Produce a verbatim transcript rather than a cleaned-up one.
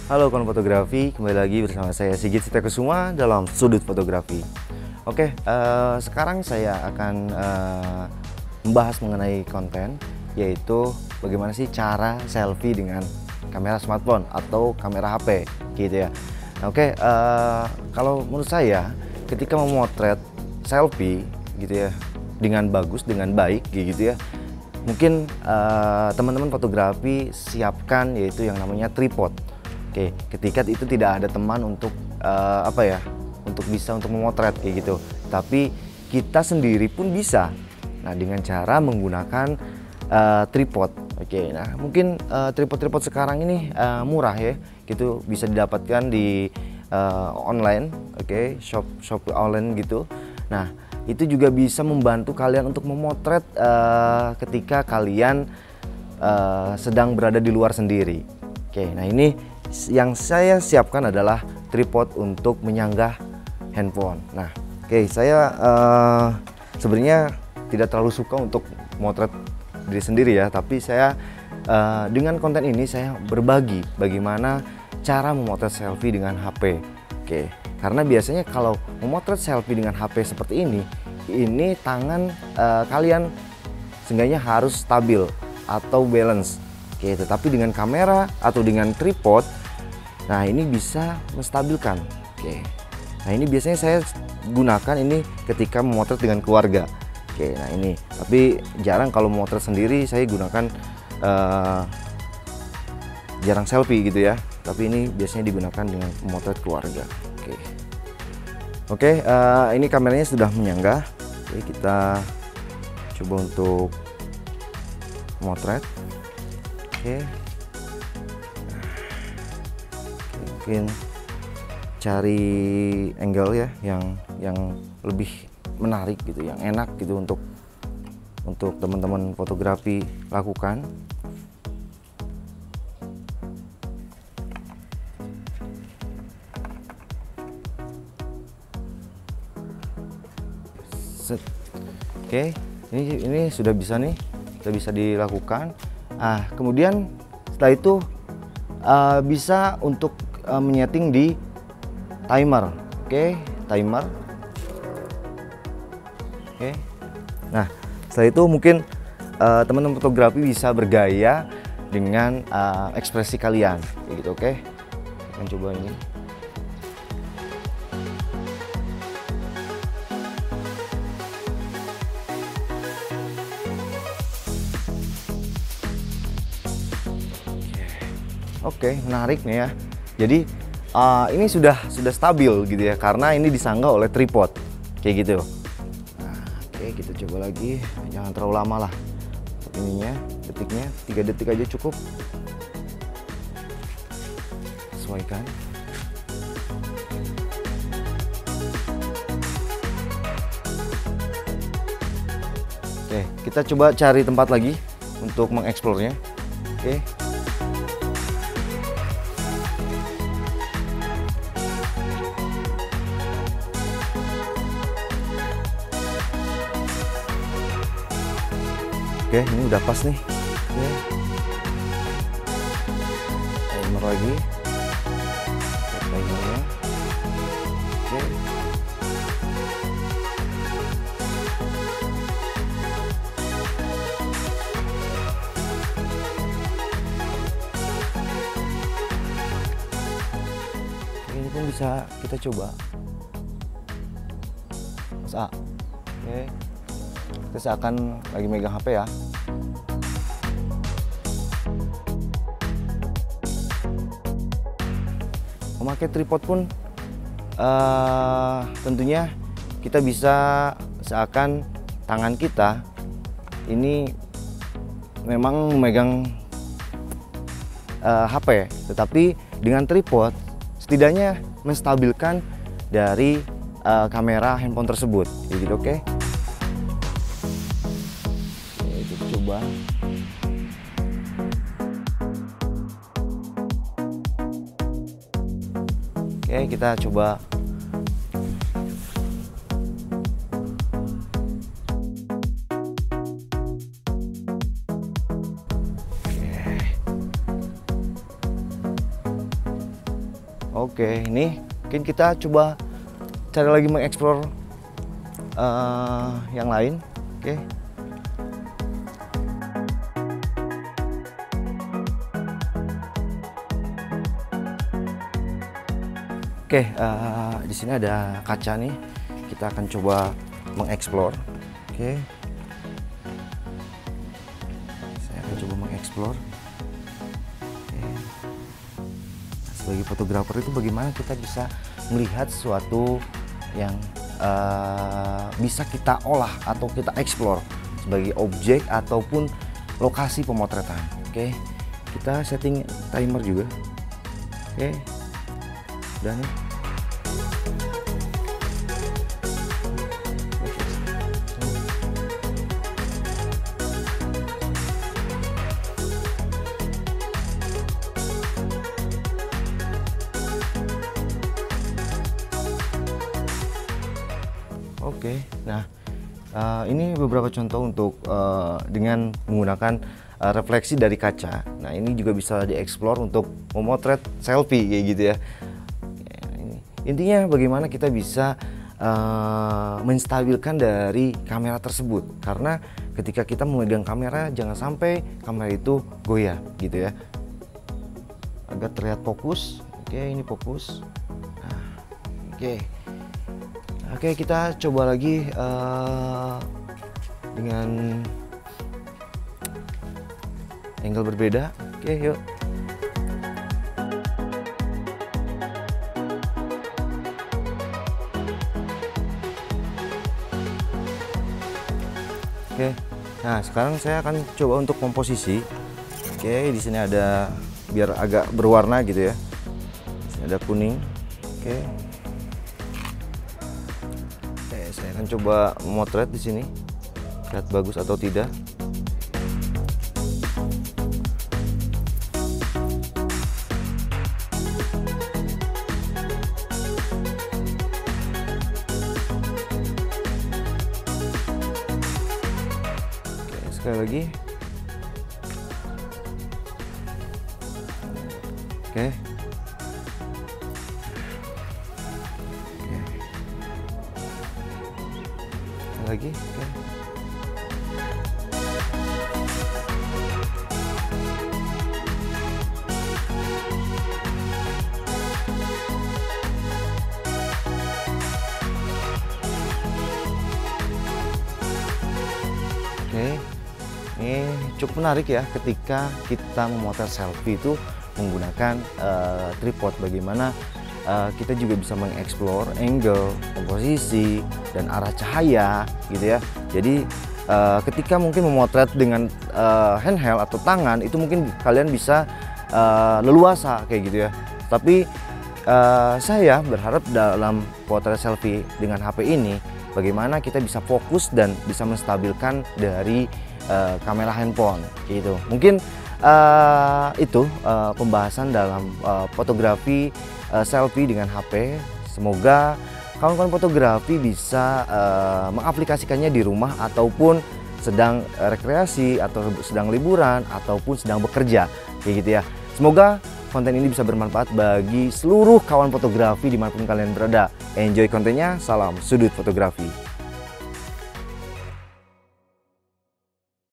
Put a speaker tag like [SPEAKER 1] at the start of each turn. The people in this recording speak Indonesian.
[SPEAKER 1] Halo kawan fotografi, kembali lagi bersama saya Sigit Sitakusuma dalam Sudut Fotografi. Oke, uh, sekarang saya akan uh, membahas mengenai konten, yaitu bagaimana sih cara selfie dengan kamera smartphone atau kamera H P, gitu ya. Oke, uh, kalau menurut saya, ketika memotret selfie, gitu ya, dengan bagus, dengan baik, gitu ya, mungkin uh, teman-teman fotografi siapkan yaitu yang namanya tripod. Oke, ketika itu tidak ada teman untuk uh, apa ya, untuk bisa untuk memotret kayak gitu. Tapi kita sendiri pun bisa. Nah, dengan cara menggunakan uh, tripod. Oke, nah mungkin uh, tripod-tripod sekarang ini uh, murah ya, gitu bisa didapatkan di uh, online, oke, shop shop online gitu. Nah, itu juga bisa membantu kalian untuk memotret uh, ketika kalian uh, sedang berada di luar sendiri. Oke, nah ini yang saya siapkan adalah tripod untuk menyanggah handphone. Nah, oke, okay, saya uh, sebenarnya tidak terlalu suka untuk motret diri sendiri ya, tapi saya uh, dengan konten ini saya berbagi bagaimana cara memotret selfie dengan H P. Oke, okay. Karena biasanya kalau memotret selfie dengan H P seperti ini, ini tangan uh, kalian seenggaknya harus stabil atau balance. Oke, tetapi dengan kamera atau dengan tripod, nah ini bisa menstabilkan. Oke, nah ini biasanya saya gunakan ini ketika memotret dengan keluarga. Oke, nah ini, tapi jarang kalau memotret sendiri saya gunakan uh, jarang selfie gitu ya. Tapi ini biasanya digunakan dengan memotret keluarga. Oke, oke, uh, ini kameranya sudah menyanggah. Oke, kita coba untuk memotret. Oke, mungkin cari angle ya yang yang lebih menarik gitu, yang enak gitu untuk untuk teman-teman fotografi lakukan. Set. Oke, ini ini sudah bisa nih, sudah bisa dilakukan. Ah, kemudian setelah itu uh, bisa untuk uh, menyeting di timer. Oke, timer. Oke. Nah, setelah itu mungkin uh, teman-teman fotografi bisa bergaya dengan uh, ekspresi kalian, kayak gitu. Oke, kita coba ini. Oke, menarik nih ya. Jadi uh, ini sudah sudah stabil gitu ya, karena ini disanggah oleh tripod kayak gitu. Nah, oke, kita coba lagi, jangan terlalu lama lah ininya, detiknya tiga detik aja cukup. Sesuaikan. Oke, kita coba cari tempat lagi untuk mengeksplornya. Oke. Oke, ini udah pas nih. Oke. Timer lagi. Timernya. Oke. Ini pun bisa kita coba. Mas A. Oke. Kita seakan lagi megang H P ya. Memakai tripod pun uh, tentunya kita bisa seakan tangan kita ini memang memegang uh, H P, tetapi dengan tripod setidaknya menstabilkan dari uh, kamera handphone tersebut, gitu. Oke. Okay? Coba. Oke, kita coba. Oke. Oke, ini mungkin kita coba cari lagi mengeksplor uh, yang lain. Oke. Oke, uh, di sini ada kaca nih. Kita akan coba mengeksplor. Oke. Saya akan coba mengeksplor. Oke. Nah, sebagai fotografer itu bagaimana kita bisa melihat sesuatu yang uh, bisa kita olah atau kita eksplor sebagai objek ataupun lokasi pemotretan. Oke. Kita setting timer juga. Oke. Udah nih. Oke, nah uh, ini beberapa contoh untuk uh, dengan menggunakan uh, refleksi dari kaca. Nah, ini juga bisa dieksplor untuk memotret selfie kayak gitu ya. Intinya bagaimana kita bisa uh, menstabilkan dari kamera tersebut, karena ketika kita memegang kamera jangan sampai kamera itu goyah gitu ya, agar terlihat fokus. Oke, ini fokus. Nah, oke oke kita coba lagi uh, dengan angle berbeda. Oke, yuk. Oke, nah sekarang saya akan coba untuk komposisi. Oke, di sini ada biar agak berwarna gitu ya. Di sini ada kuning. Oke, Oke saya akan coba memotret di sini, lihat bagus atau tidak. Sekali lagi. Oke. Oke. Sekali lagi. Oke. Oke. Ini cukup menarik ya ketika kita memotret selfie itu menggunakan uh, tripod. Bagaimana uh, kita juga bisa mengeksplor angle, komposisi, dan arah cahaya gitu ya. Jadi uh, ketika mungkin memotret dengan uh, handheld atau tangan itu mungkin kalian bisa uh, leluasa kayak gitu ya. Tapi uh, saya berharap dalam potret selfie dengan H P ini bagaimana kita bisa fokus dan bisa menstabilkan dari Uh, kamera handphone gitu. Mungkin uh, itu uh, pembahasan dalam uh, fotografi uh, selfie dengan H P. Semoga kawan-kawan fotografi bisa uh, mengaplikasikannya di rumah ataupun sedang uh, rekreasi atau sedang liburan ataupun sedang bekerja kayak gitu ya. Semoga konten ini bisa bermanfaat bagi seluruh kawan fotografi dimanapun kalian berada. Enjoy kontennya, salam sudut fotografi.